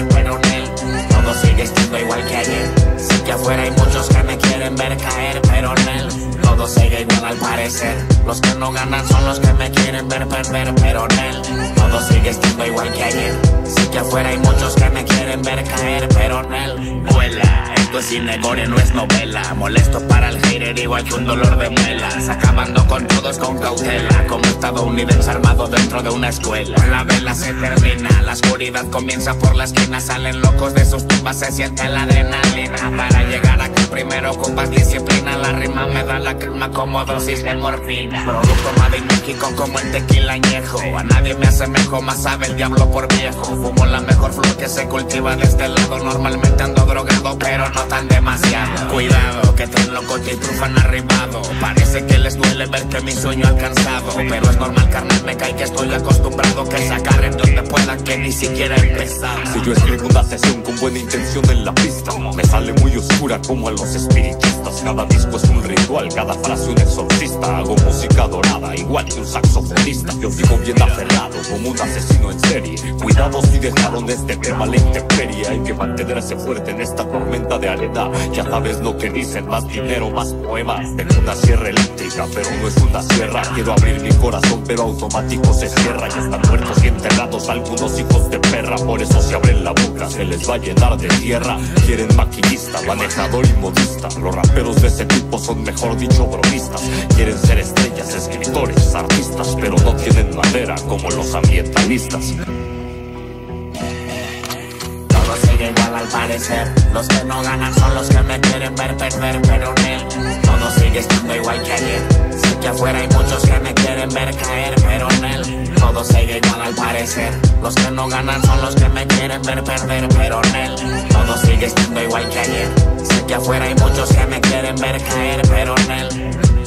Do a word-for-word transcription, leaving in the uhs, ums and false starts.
perder, pero en él todo sigue siendo igual que ayer. Sé que afuera hay muchos que me quieren ver caer, pero en él todo sigue igual al parecer. Los que no ganan son los que me quieren ver perder, pero en él todo sigue siendo igual que ayer. Sé que afuera hay muchos que me quieren ver caer, pero en él vuela. Esto es cine gore, no es novela. Molesto para el hater igual que un dolor de muelas. Acabando con todos con cautela, como estadounidense armado dentro de una escuela. La vela se termina, la oscuridad comienza por la esquina. Salen locos de sus tumbas, se siente la adrenalina. Para llegar aquí primero ocupas disciplina. La rima me da la calma como dosis de morfina. Producto Made in México como el tequila añejo. A nadie me asemejo, más sabe el diablo por viejo. Fumo la mejor flor que se cultiva de este lado. Normalmente ando drogado, pero no tan demasiado. Cuidado, que traen loco y trufan arribado. Parece que les duele ver que mi sueño ha alcanzado, pero es normal, carnal, me cae que estoy acostumbrado. Que sacar en donde pueda, que ni siquiera he empezado. Si yo escribo una sesión con buena intención en la pista, me sale muy oscura como a los espiritistas. Cada disco es un ritual, cada frase un exorcista. Hago música dorada, igual que un saxofonista. Yo sigo bien aferrado, como un asesino en serie. Cuidado si dejaron este tema a la intemperie. Hay que mantenerse fuerte en esta tormenta de arena. Ya sabes lo que dicen, más dinero, más poemas. Tengo una sierra eléctrica, pero no es una sierra. Quiero abrir mi corazón, pero automático se cierra. Ya están muertos y enterrados algunos hijos de perra. Por eso si abren la boca se les va a llenar de tierra. Quieren maquillista, manejador y modista. Los raperos de ese tipo son, mejor dicho, bromistas. Quieren ser estrellas, escritores, artistas, pero no tienen madera como los ambientalistas. Todo sigue igual al parecer. Los que no ganan son los que me quieren ver perder, pero en él todo sigue estando igual que ayer. Sé que afuera hay muchos que me quieren ver caer, pero en él todo sigue igual al parecer. Los que no ganan son los que me quieren ver perder, pero en él todo sigue estando igual que ayer. Sé que afuera hay muchos que me quieren ver caer, pero en él